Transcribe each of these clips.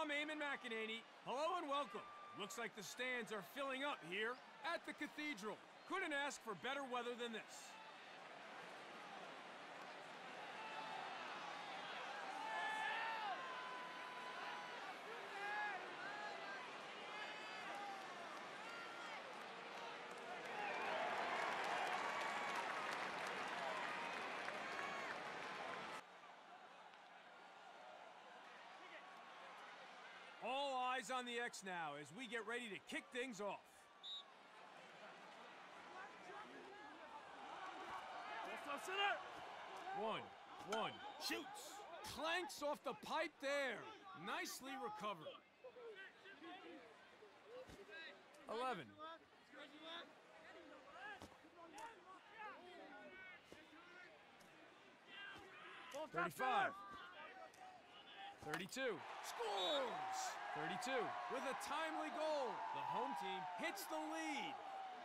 I'm Eamon McEnany. Hello and welcome. Looks like the stands are filling up here at the Cathedral. Couldn't ask for better weather than this. All eyes on the X now as we get ready to kick things off. One, shoots. Clanks off the pipe there. Nicely recovered. 11. 35. 32. Scores! 32 with a timely goal. The home team hits the lead.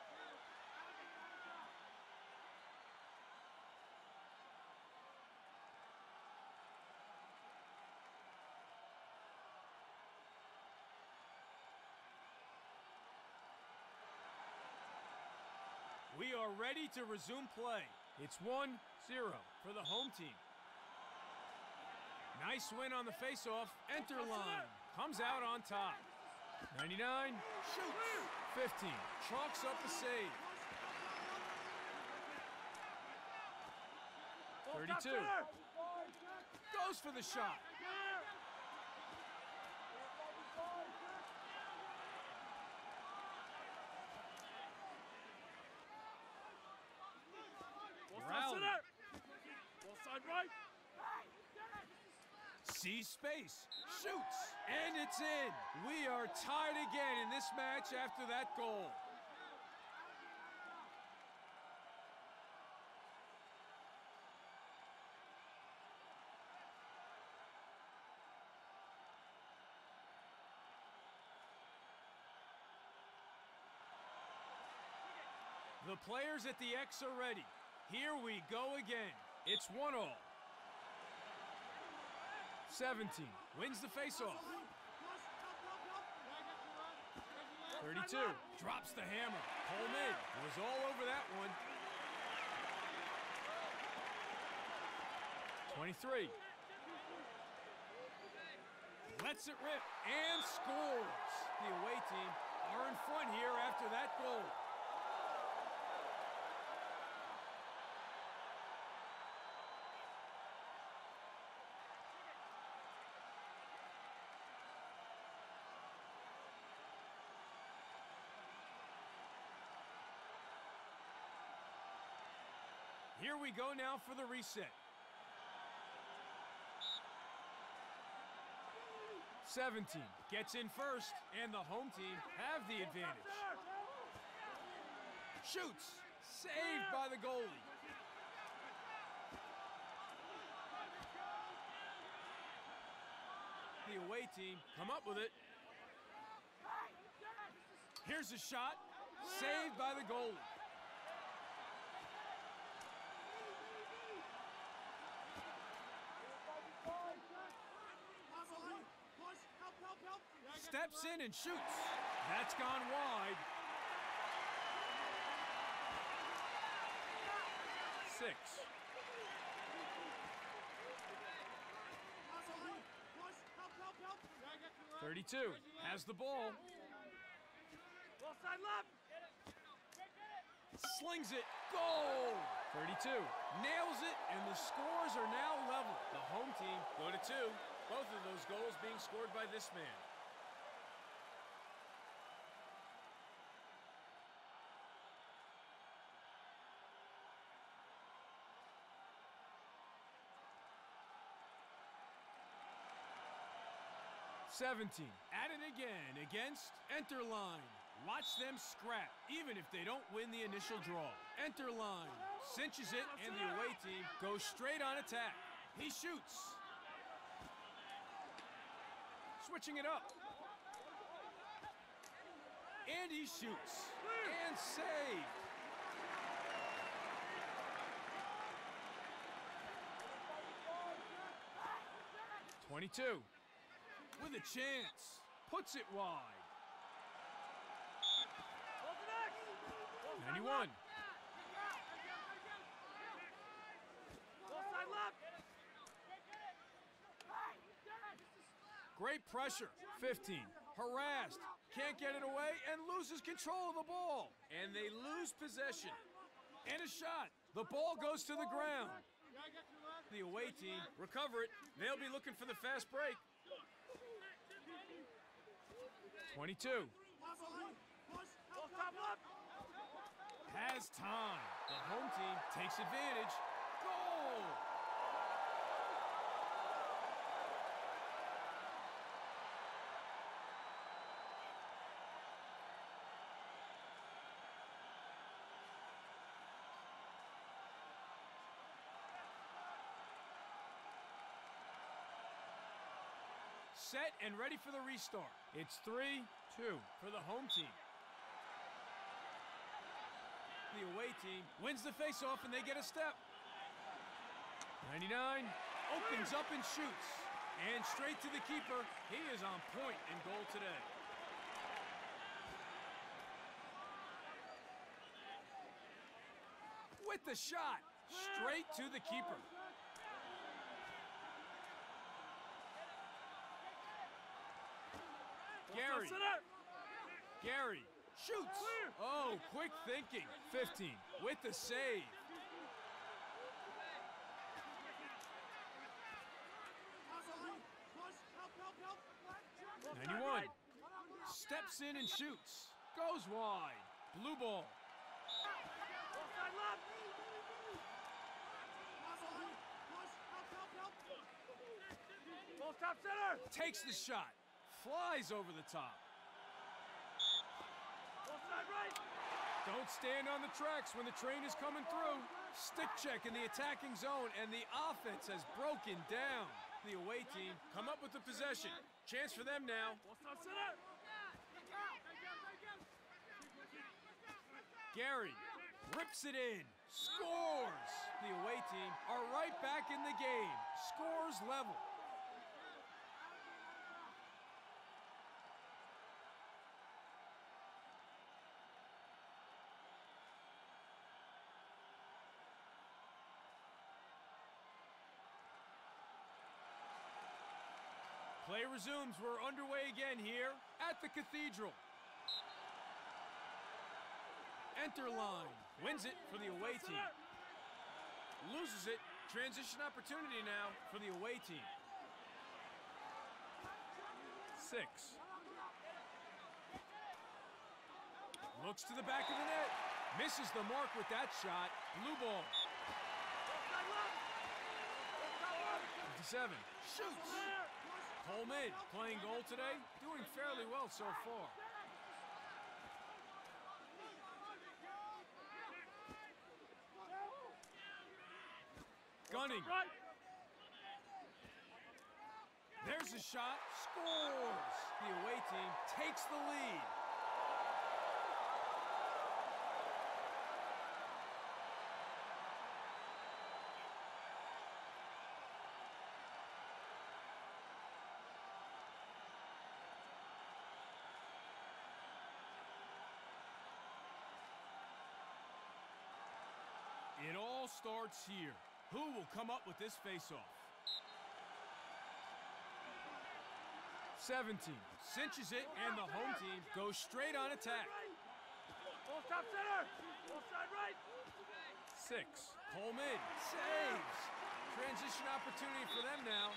We are ready to resume play. It's 1-0 for the home team. Nice win on the face-off. Enter line. Comes out on top. 99. Shoots. 15. Chalks up the save. 32. Goes for the shot. Rattlers. Side right. Sees space, shoots, and it's in. We are tied again in this match after that goal. The players at the X are ready. Here we go again. It's 1-1. 17 wins the faceoff. 32 drops the hammer. Coleman was all over that one. 23 lets it rip and scores. The away team are in front here after that goal. Here we go now for the reset. 17 gets in first, and the home team have the advantage. Shoots, saved by the goalie. The away team come up with it. Here's a shot, saved by the goalie. Steps in and shoots. That's gone wide. 6. 32 has the ball. Slings it. Goal! 32 nails it, and the scores are now level. The home team go to 2. Both of those goals being scored by this man. '17 at it again against Enter line. Watch them scrap, even if they don't win the initial draw. Enter line cinches it, and the away team goes straight on attack. He shoots. Switching it up. And he shoots. And saved. 22. with a chance. Puts it wide. 91. Great pressure. 15. Harassed. Can't get it away and loses control of the ball. And they lose possession. And a shot. The ball goes to the ground. The away team recover it. They'll be looking for the fast break. 22. Has time. The home team takes advantage. Goal! Set and ready for the restart. It's 3-2 for the home team. The away team wins the face-off and they get a step. 99 opens up and shoots. And straight to the keeper. He is on point in goal today. With the shot, straight to the keeper. Gary shoots. Oh, quick thinking. 15 with the save. '91 steps in and shoots. Goes wide. Blue ball. Takes the shot. Flies over the top. Don't stand on the tracks when the train is coming through. Stick check in the attacking zone, and the offense has broken down. The away team come up with the possession. Chance for them now. Gary rips it in. Scores! The away team are right back in the game. Scores level. Play resumes. We're underway again here at the Cathedral. Line wins it for the away team. Loses it. Transition opportunity now for the away team. 6. Looks to the back of the net. Misses the mark with that shot. Blue ball. 57. Shoots. Coleman playing goal today, doing fairly well so far. Gunning. There's a shot. Scores. The away team takes the lead. It all starts here. Who will come up with this face-off? 17 cinches it, and the home team goes straight on attack. Ball top center. Ball side right. 6. Coleman saves. Transition opportunity for them now.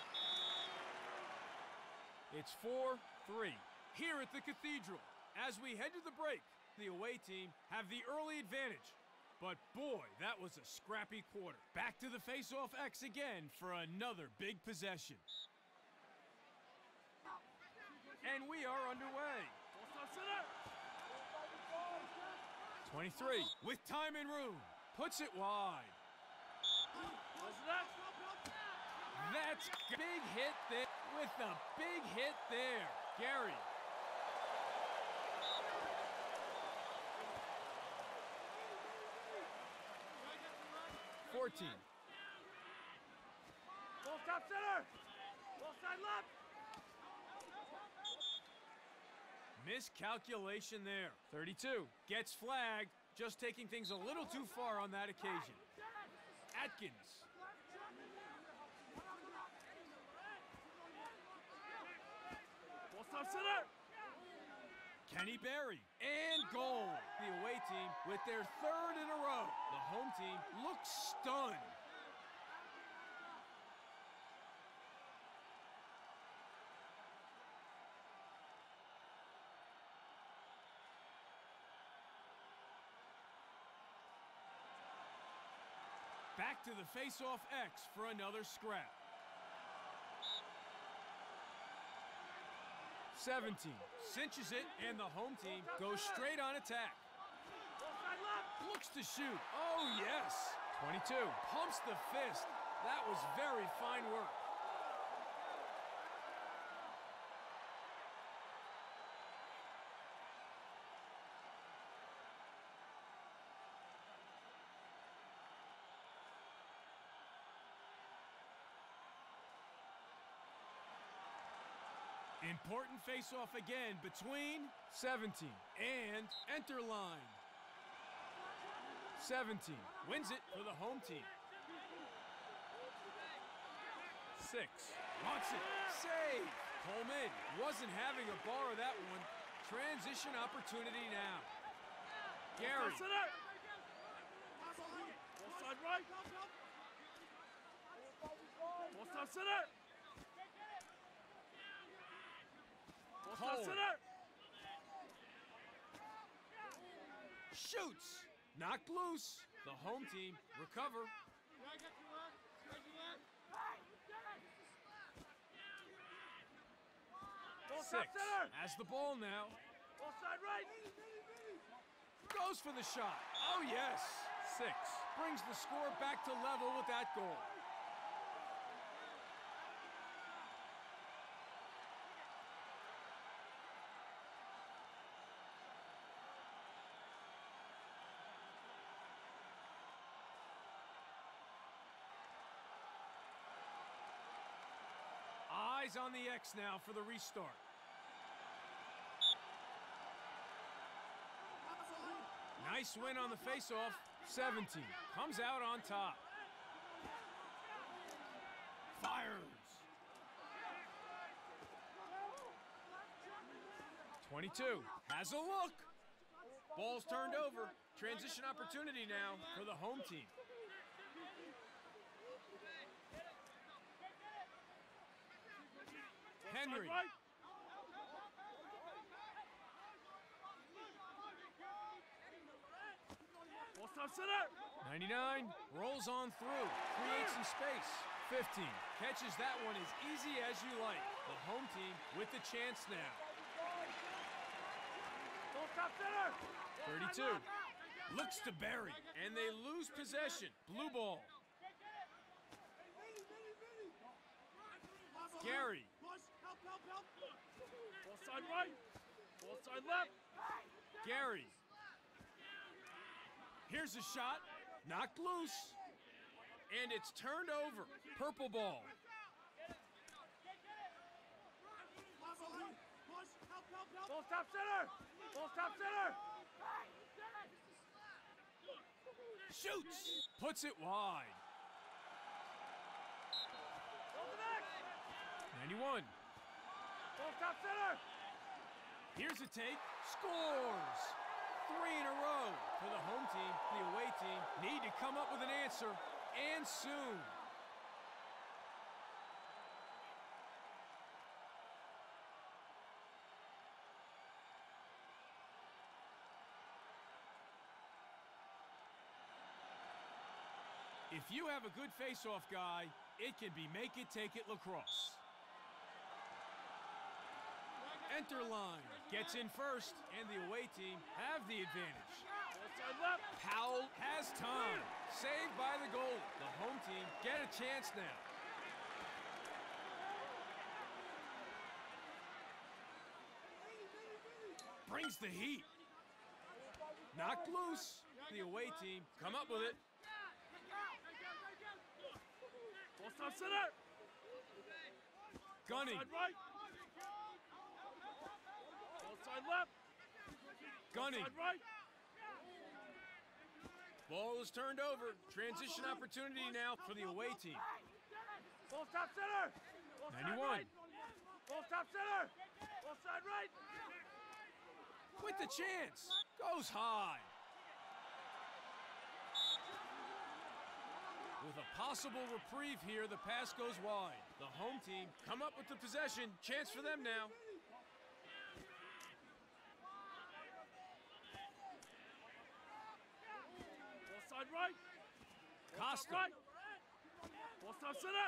It's 4-3 here at the Cathedral. As we head to the break, the away team have the early advantage. But boy, that was a scrappy quarter. Back to the face-off X again for another big possession. And we are underway. 23 with time and room. Puts it wide. That's a big hit there with a big hit there. Gary. 14. Ball top center. Ball side left. Miscalculation there. 32 gets flagged, just taking things a little too far on that occasion. Atkins. Ball stop center. Kenny Berry, and goal. The away team with their third in a row. The home team looks stunned. Back to the face-off X for another scrap. 17 cinches it, and the home team goes straight on attack. Looks to shoot. Oh, yes. 22 pumps the fist. That was very fine work. Important face-off again between 17 and enter line. 17 wins it for the home team. 6 wants it. Save. Coleman wasn't having a bar of that one. Transition opportunity now. Gary. Ball side right. Ball stop center. Cole. Shoots. Knocked loose. The home team recover. 6 has the ball now. Ball side right. Goes for the shot. Oh, yes. 6 brings the score back to level with that goal. Eyes on the X now for the restart. Nice win on the face-off. 17 comes out on top. Fires. 22 has a look. Ball's turned over. Transition opportunity now for the home team. Henry. Ball stop center. 99 rolls on through, creates some space. 15 catches that one as easy as you like. The home team with the chance now. Ball stop center. 32 looks to Berry, and they lose possession. Blue ball. Gary. Ball side right. Ball side left. Gary. Here's a shot. Knocked loose. And it's turned over. Purple ball. Ball stop center. Ball stop center. Shoots. Puts it wide. 91. Ball stop center. Here's a take. Scores. 3 in a row for the home team. The away team need to come up with an answer, and soon. If you have a good face-off guy, it can be make it, take it lacrosse. Enter line gets in first, and the away team have the advantage. Powell has time. Saved by the goalie. The home team get a chance now. Brings the heat. Knocked loose. The away team come up with it. Ball stop center. Gunning. Side right. Ball Offside left. Gunning. Offside right. Ball is turned over. Transition opportunity now for the away team. Ball stop center. Offside 91. right. Ball stop center. Offside right. With the chance. Goes high. With a possible reprieve here, the pass goes wide. The home team come up with the possession. Chance for them now. Offside right. Costa Right. Ball stop center.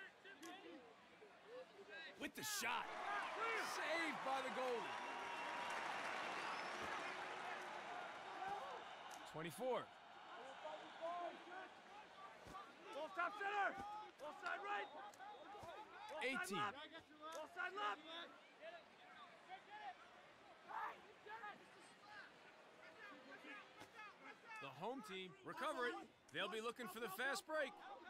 with the shot. Saved by the goalie. 24. Ball stop center. Offside right. 18. Offside left. The home team recover it. They'll be looking for the fast break.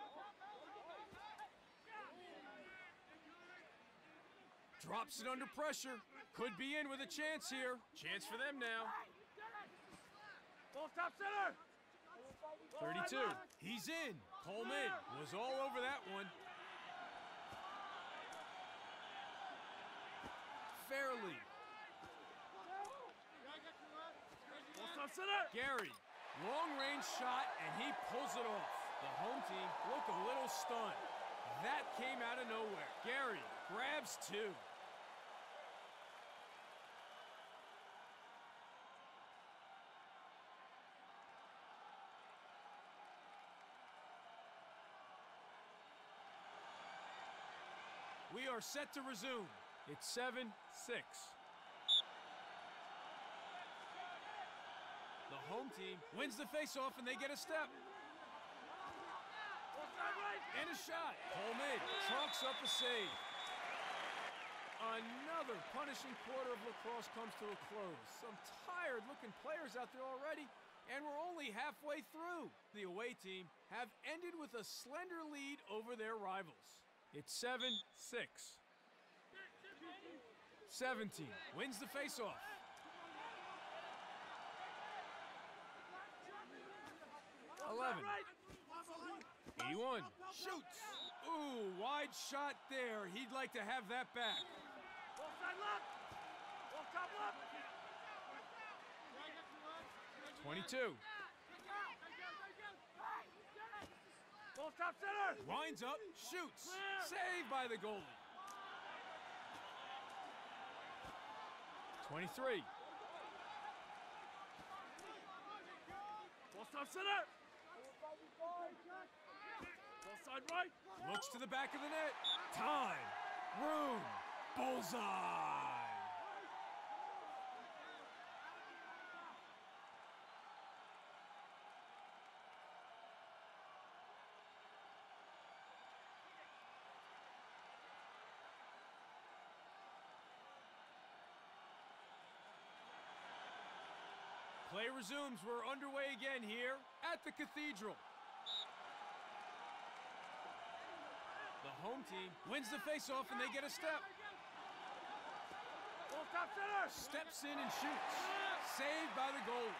Drops it under pressure. Could be in with a chance here. Chance for them now. Ball stop center. 32. He's in. Coleman was all over that one. Fairly. Ball stop center. Gary. Long-range shot, and he pulls it off. The home team look a little stunned. That came out of nowhere. Gary grabs two. We are set to resume. It's 7-6. The home team wins the face-off and they get a step. Offside right. And a shot. Coleman trucks up a save. Another punishing quarter of lacrosse comes to a close. Some tired-looking players out there already, and we're only halfway through. The away team have ended with a slender lead over their rivals. It's 7-6. 17 wins the face-off. 11. 81 shoots. Ooh, wide shot there. He'd like to have that back. Offside left. Ball top left. 22. Ball stop center. Winds up, shoots. Saved by the goalie. 23. Ball stop center. Ball side right. Looks to the back of the net. Time. Room. Bullseye. Play resumes. We're underway again here at the Cathedral. The home team wins the face-off and they get a step. Ball stop center. Steps in and shoots. Saved by the goalie.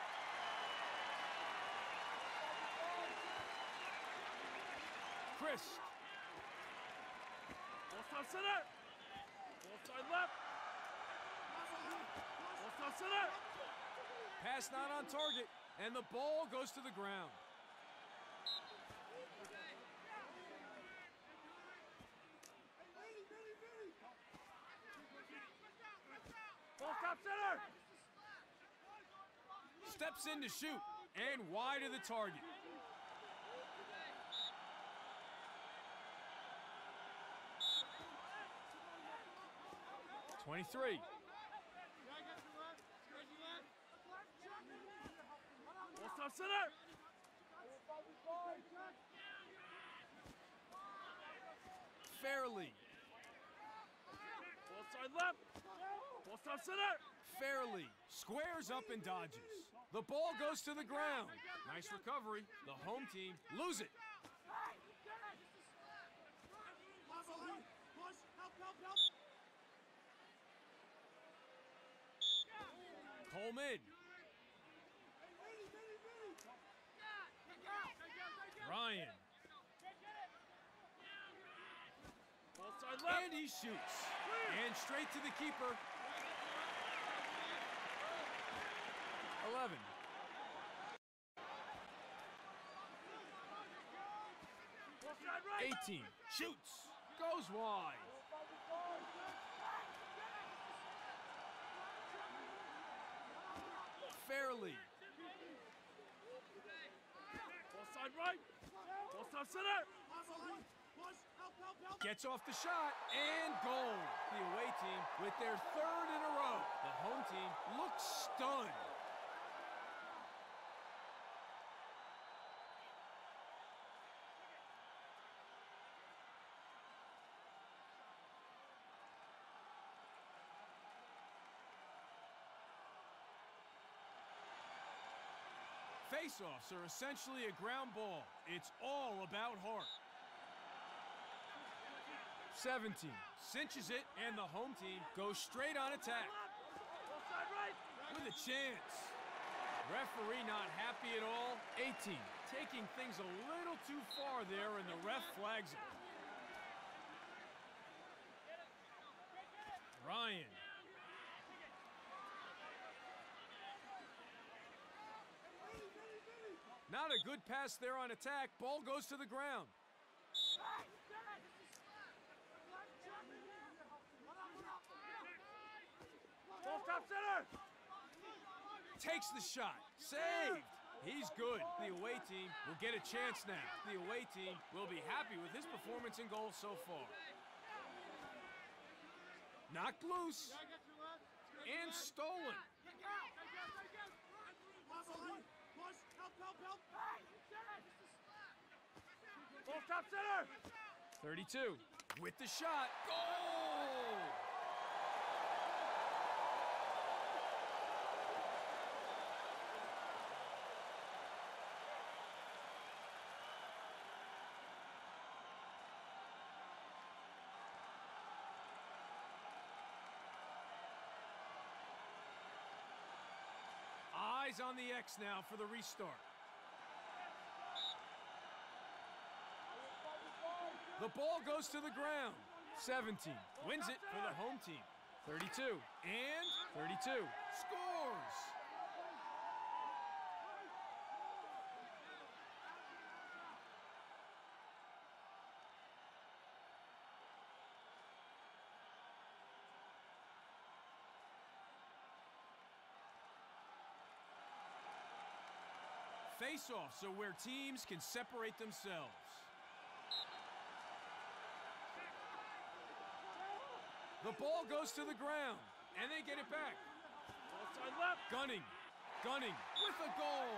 Chris. Ball stop center. Ball side left. Ball stop center. Pass not on target, and the ball goes to the ground. Ball stop center. Steps in to shoot, and wide of the target. "23. Ball stop center. Fairly. Ball side left. Ball stop center. Fairly squares up and dodges. The ball goes to the ground. Nice recovery. The home team lose it. Coleman. Ryan. And he shoots. And straight to the keeper. 11. Right. 18. Shoots. Goes wide. Fairly. Ball side right. Ball side center. Gets off the shot and goal. The away team with their third in a row. The home team looks stunned. Face-offs are essentially a ground ball. It's all about heart. 17. Cinches it, and the home team goes straight on attack. Ball side right. With a chance. Referee not happy at all. 18. Taking things a little too far there, and the ref flags it. Ryan. Not a good pass there on attack. Ball goes to the ground. Ball top center. Takes the shot. Saved. He's good. The away team will get a chance now. The away team will be happy with his performance in goal so far. Knocked loose. And stolen. Ball top center. 32. With the shot. Goal! Eyes on the X now for the restart. The ball goes to the ground. 17. Wins it for the home team. 32. And 32. Scores! Face-offs are where teams can separate themselves. The ball goes to the ground, and they get it back. Ball side left. Gunning with a goal.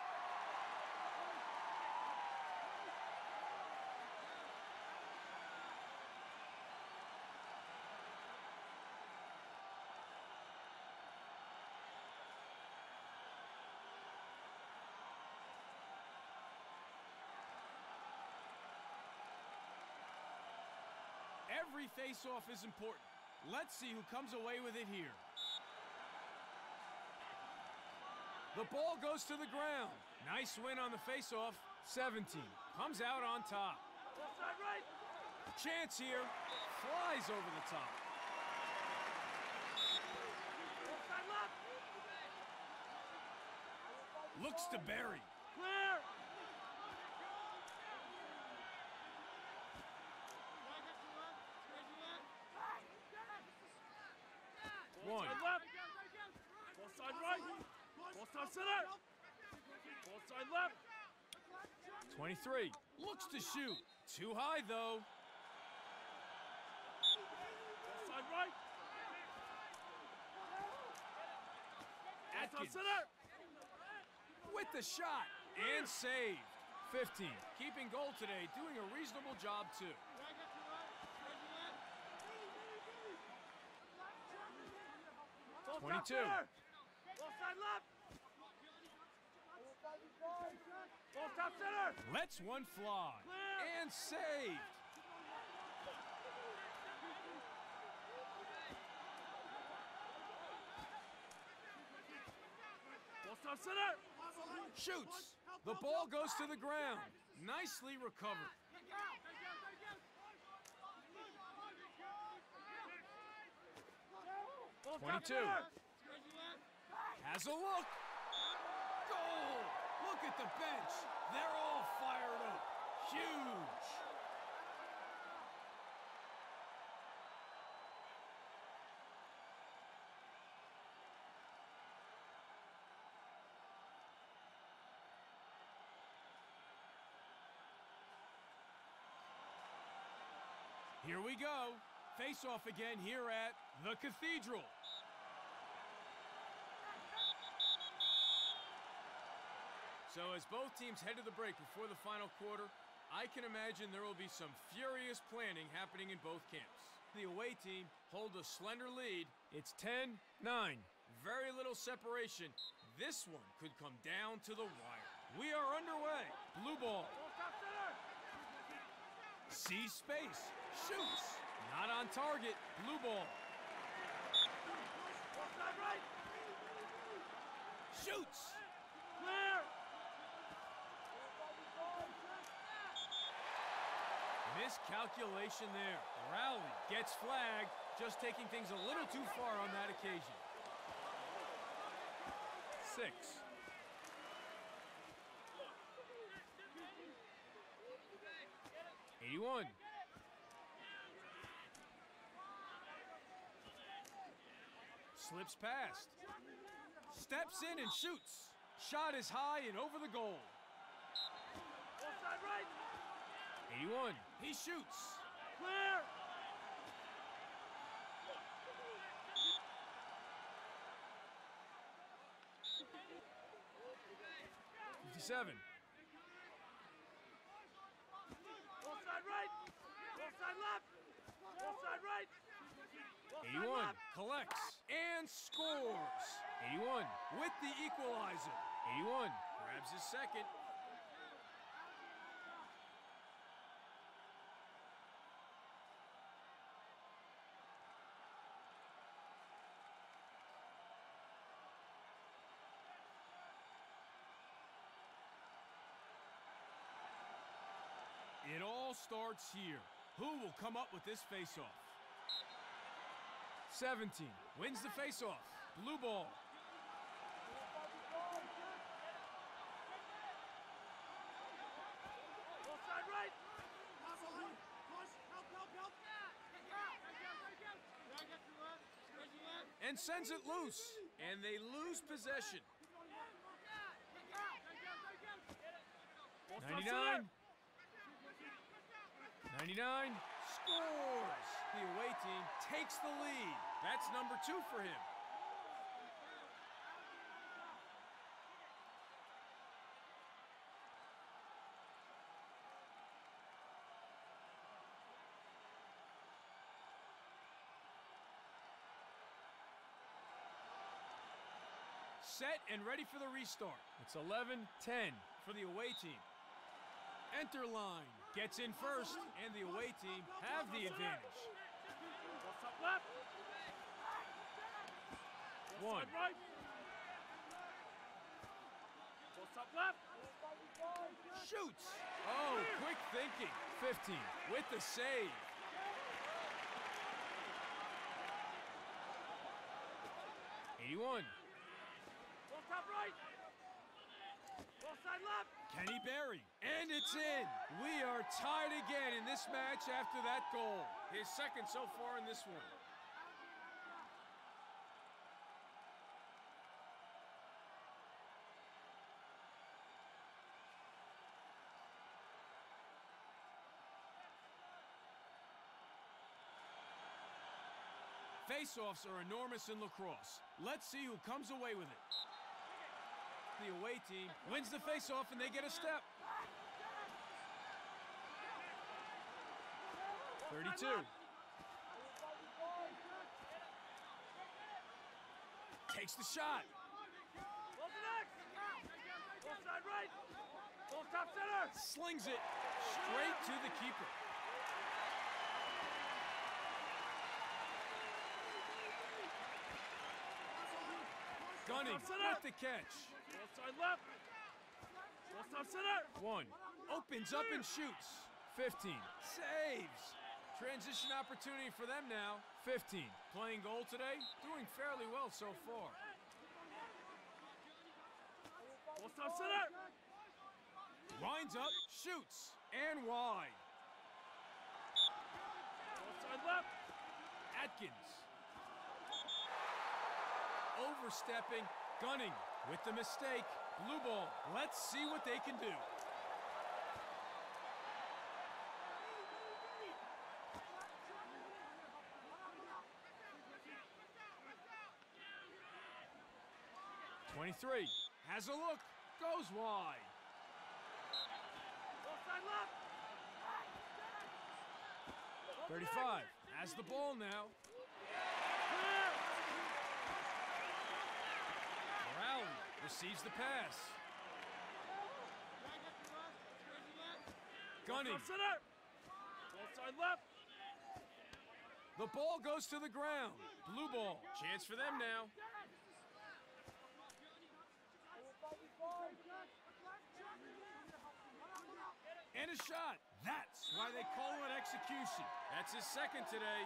Every face-off is important. Let's see who comes away with it here. The ball goes to the ground. Nice win on the face-off. 17 comes out on top. Ball side right. Chance here. Flies over the top. Ball side left. Looks to bury. Clear. One. Side left. Ball side right. Ball side center. Ball side left. 23. Looks to shoot. Too high, though. Ball side right. Ball side Atkins center. with the shot. And saved. 15. Keeping goal today. Doing a reasonable job, too. Ball 22. top center. Ball side left. Ball top center. Lets one fly. Clear. And saved. side center. Shoots. The ball goes to the ground. Nicely recovered. 22. Has a look. Goal. Look at the bench. They're all fired up. Huge. Here we go. Face off again here at the Cathedral. So as both teams head to the break before the final quarter, I can imagine there will be some furious planning happening in both camps. The away team hold a slender lead. It's 10-9. Very little separation. This one could come down to the wire. We are underway. Blue ball. Sees space. Shoots. Not on target. Blue ball. Shoots. Clear. Miscalculation there. Rally gets flagged, just taking things a little too far on that occasion. 6. '81. Slips past. Steps in and shoots. Shot is high and over the goal. Offside right. 81. He shoots. Clear. 57. Offside right. Offside left. Offside right. 81 collects and scores. 81 with the equalizer. 81 grabs his second. It all starts here. Who will come up with this face-off? 17 wins the face-off. Blue ball. Offside right. And sends it loose. And they lose possession. 99. 99 scores. The away team takes the lead. That's number 2 for him. Set and ready for the restart. It's 11-10 for the away team. Enter line gets in first, and the away team have the advantage. What's up left? 1. Right. What's up left? Shoots. Oh, quick thinking. 15 with the save. 81. What's up right? Offside left. Kenny Berry, and it's in. We are tied again in this match after that goal. His second so far in this one. Face-offs are enormous in lacrosse. Let's see who comes away with it. The away team wins the face-off and they get a step. 32. Takes the shot. What's next? Offside right. Off top center. Slings it straight to the keeper. Gunning with the catch. side left. Ball side center. 1. Opens up and shoots. 15. Saves. Transition opportunity for them now. 15. Playing goal today. Doing fairly well so far. Ball side center. Winds up, shoots, and wide. Ball side left. Atkins. Overstepping, gunning with the mistake. Blue ball. Let's see what they can do. "23 has a look, goes wide. Ball side left. 35 has the ball now. Clear. Morale receives the pass. Gunning. Ball side center. Ball side left. The ball goes to the ground. Blue ball. Chance for them now. And a shot. That's why they call it execution. That's his second today.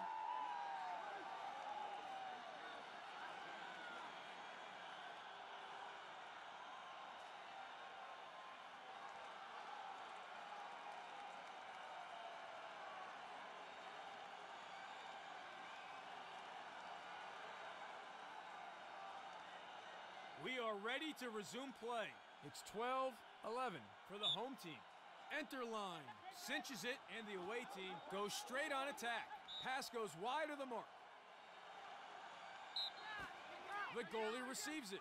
We are ready to resume play. It's 12-11 for the home team. Enter line, cinches it, and the away team goes straight on attack. Pass goes wide of the mark. The goalie receives it.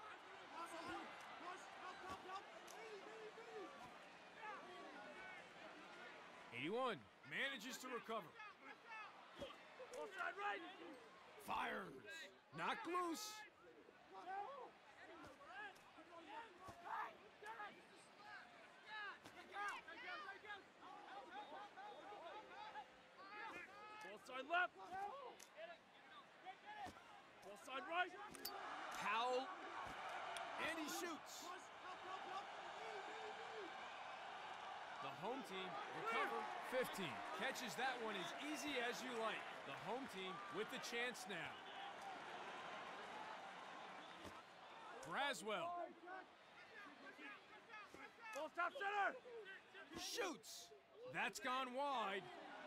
81 manages to recover. Ball side right. Fires. Knocked loose. Ball side left. Ball side right. Powell. And he shoots. The home team recover. 15. Catches that one as easy as you like. The home team with the chance now. Braswell. Ball top center. Shoots. That's gone wide.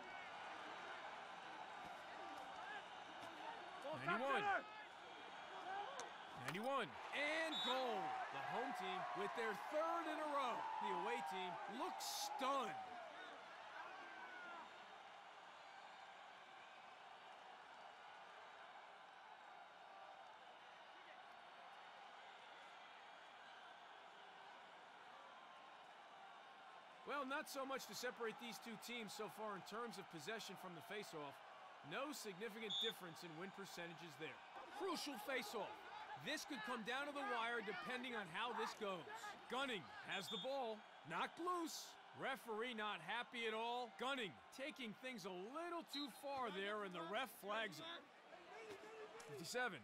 Ball top 91. center. 91. And goal. The home team with their third in a row. The away team looks stunned. Well, not so much to separate these two teams so far in terms of possession from the faceoff. No significant difference in win percentages there. Crucial faceoff. This could come down to the wire depending on how this goes. Gunning has the ball. Knocked loose. Referee not happy at all. Gunning taking things a little too far there, and the ref flags him. 57.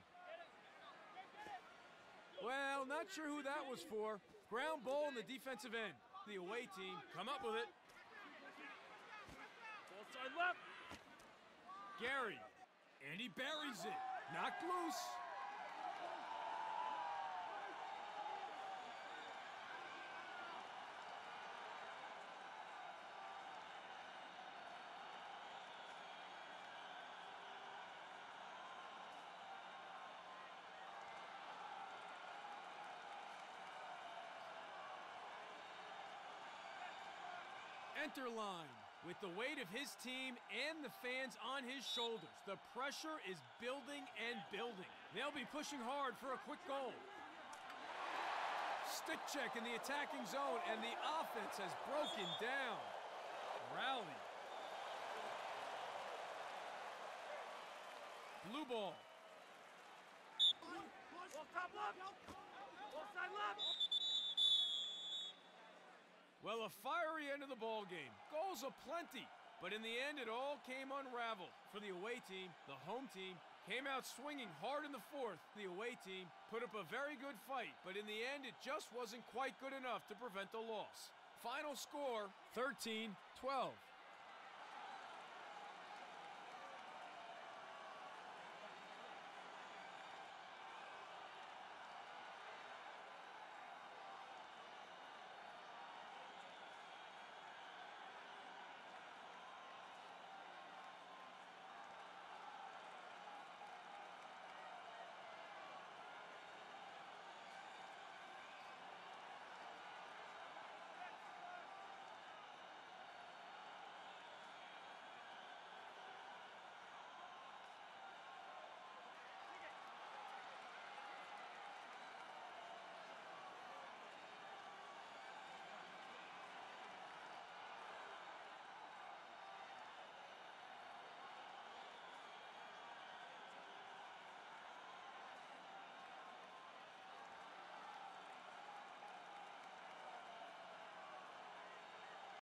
Well, not sure who that was for. Ground ball in the defensive end. The away team come up with it. Ball side left. Gary. And he buries it. Knocked loose. Enter line. With the weight of his team and the fans on his shoulders, the pressure is building and building. They'll be pushing hard for a quick goal. Stick check in the attacking zone, and the offense has broken down. Rally. Blue ball. Ball top left. Ball side left. Well, a fiery end of the ball game. Goals aplenty, but in the end, it all came unraveled. For the away team, the home team came out swinging hard in the fourth. The away team put up a very good fight, but in the end, it just wasn't quite good enough to prevent the loss. Final score, 13-12.